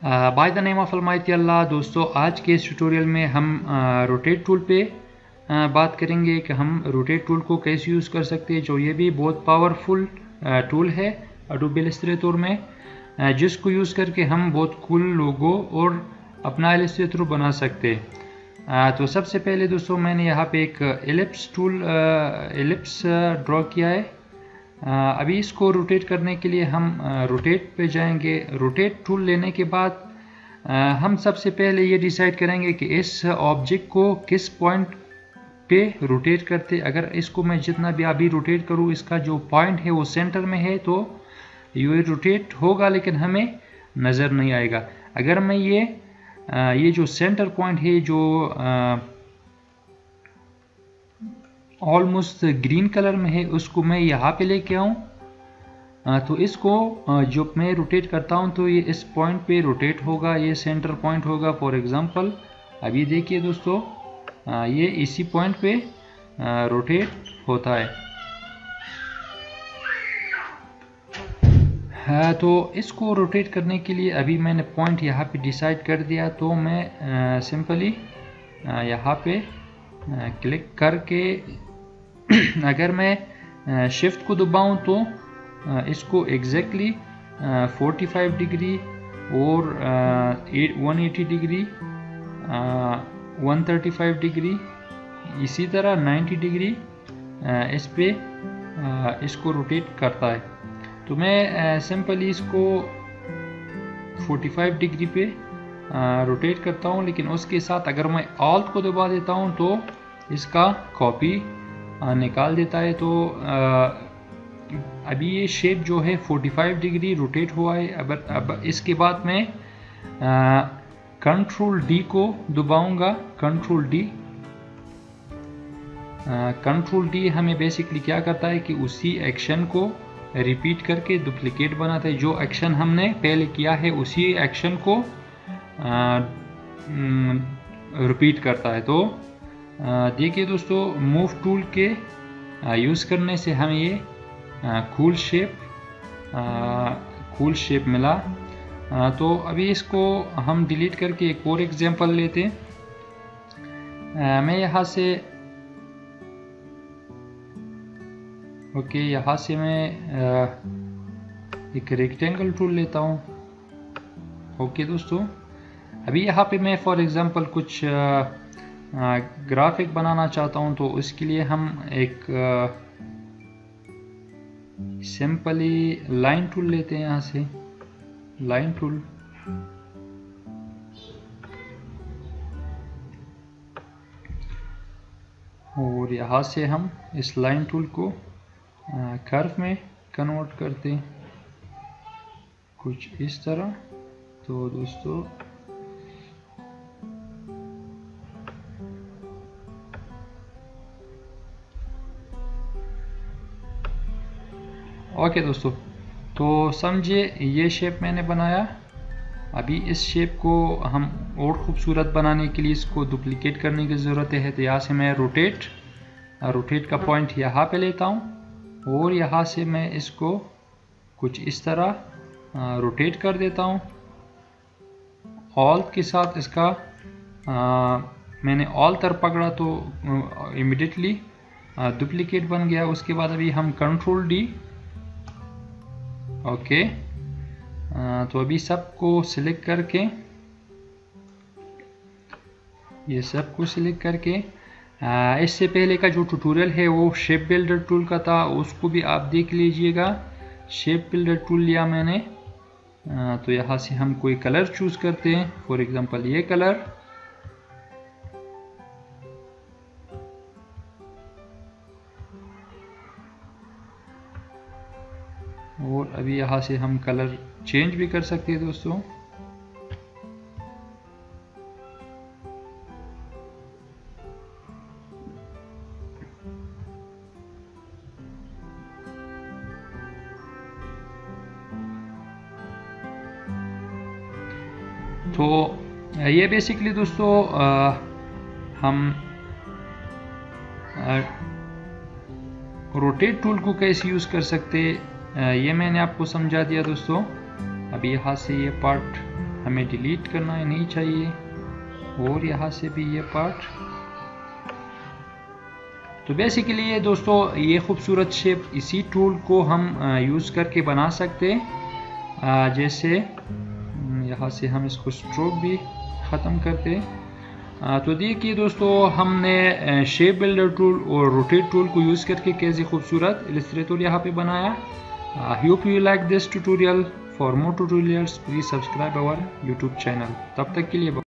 Bye the name of almighty Allah. दोस्तों, आज के इस ट्यूटोरियल में हम रोटेट टूल पे बात करेंगे कि हम रोटेट टूल को कैसे यूज़ कर सकते हैं, जो ये भी बहुत पावरफुल टूल है एडोबे इलस्ट्रेटर में, जिसको यूज़ करके हम बहुत कूल लोगो और अपना इलस्ट्रेटर बना सकते हैं। तो सबसे पहले दोस्तों, मैंने यहाँ पे एक एलिप्स ड्रॉ किया है। अभी इसको रोटेट करने के लिए हम रोटेट पे जाएंगे। रोटेट टूल लेने के बाद हम सबसे पहले ये डिसाइड करेंगे कि इस ऑब्जेक्ट को किस पॉइंट पे रोटेट करते। अगर इसको मैं जितना भी अभी रोटेट करूँ, इसका जो पॉइंट है वो सेंटर में है तो ये रोटेट होगा, लेकिन हमें नज़र नहीं आएगा। अगर मैं ये जो सेंटर पॉइंट है जो ऑलमोस्ट ग्रीन कलर में है, उसको मैं यहाँ पे लेके आऊँ तो इसको जो मैं रोटेट करता हूँ तो ये इस पॉइंट पे रोटेट होगा, ये सेंटर पॉइंट होगा। फॉर एग्जांपल अभी देखिए दोस्तों, ये इसी पॉइंट पे रोटेट होता है। तो इसको रोटेट करने के लिए अभी मैंने पॉइंट यहाँ पे डिसाइड कर दिया, तो मैं सिंपली यहाँ पे क्लिक करके अगर मैं शिफ्ट को दबाऊं तो इसको एग्जैक्टली 45 डिग्री और 180 डिग्री, 135 डिग्री, इसी तरह 90 डिग्री इस पे इसको रोटेट करता है। तो मैं सिंपली इसको 45 डिग्री पे रोटेट करता हूँ, लेकिन उसके साथ अगर मैं ऑल्ट को दबा देता हूँ तो इसका कॉपी निकाल देता है। तो अभी ये शेप जो है 45 डिग्री रोटेट हुआ है। अब इसके बाद मैं कंट्रोल डी को दबाऊंगा। कंट्रोल डी हमें बेसिकली क्या करता है कि उसी एक्शन को रिपीट करके डुप्लीकेट बनाता है। जो एक्शन हमने पहले किया है उसी एक्शन को रिपीट करता है। तो देखिए दोस्तों, मूव टूल के यूज़ करने से हमें ये कूल शेप मिला। तो अभी इसको हम डिलीट करके एक और एग्जांपल लेते हैं। मैं यहाँ से यहाँ से मैं एक रेक्टेंगल टूल लेता हूँ। दोस्तों, अभी यहाँ पे मैं फॉर एग्जांपल कुछ ग्राफिक बनाना चाहता हूँ, तो उसके लिए हम एक सिंपली लाइन टूल लेते हैं। यहाँ से लाइन टूल, और यहाँ से हम इस लाइन टूल को कर्व में कन्वर्ट करते हैं कुछ इस तरह। तो दोस्तों, दोस्तों, तो समझिए ये शेप मैंने बनाया। अभी इस शेप को हम और खूबसूरत बनाने के लिए इसको डुप्लीकेट करने की ज़रूरत है। तो यहाँ से मैं रोटेट का पॉइंट यहाँ पे लेता हूँ और यहाँ से मैं इसको कुछ इस तरह रोटेट कर देता हूँ। ऑल्ट के साथ इसका मैंने ऑल्ट तर पकड़ा तो इमिडिएटली डुप्लीकेट बन गया। उसके बाद अभी हम कंट्रोल डी, तो अभी सबको सिलेक्ट करके, ये सबको सिलेक्ट करके इससे पहले का जो ट्यूटोरियल है वो शेप बिल्डर टूल का था, उसको भी आप देख लीजिएगा। शेप बिल्डर टूल लिया मैंने। तो यहाँ से हम कोई कलर चूज करते हैं, फॉर एग्जांपल ये कलर। और अभी यहाँ से हम कलर चेंज भी कर सकते हैं दोस्तों। तो ये बेसिकली दोस्तों हम रोटेट टूल को कैसे यूज़ कर सकते, ये मैंने आपको समझा दिया दोस्तों। अभी यहाँ से ये पार्ट हमें डिलीट करना है, नहीं चाहिए। और यहाँ से भी ये पार्ट। तो बेसिकली ये दोस्तों ये खूबसूरत शेप इसी टूल को हम यूज़ करके बना सकते हैं। जैसे यहाँ से हम इसको स्ट्रोक भी ख़त्म करते हैं। तो देखिए दोस्तों हमने शेप बिल्डर टूल और रोटेट टूल को यूज़ करके कैसे खूबसूरत इलस्ट्रेटर यहाँ पे बनाया। I hope you like this tutorial. For more tutorials please subscribe our YouTube channel. तब तक के लिए